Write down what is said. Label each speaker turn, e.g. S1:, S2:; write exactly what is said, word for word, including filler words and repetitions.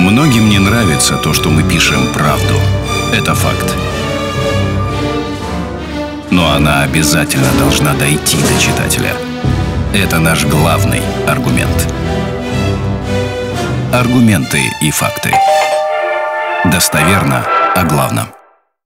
S1: Многим не нравится то, что мы пишем правду. Это факт. Но она обязательно должна дойти до читателя. Это наш главный аргумент. Аргументы и факты. Достоверно о главном.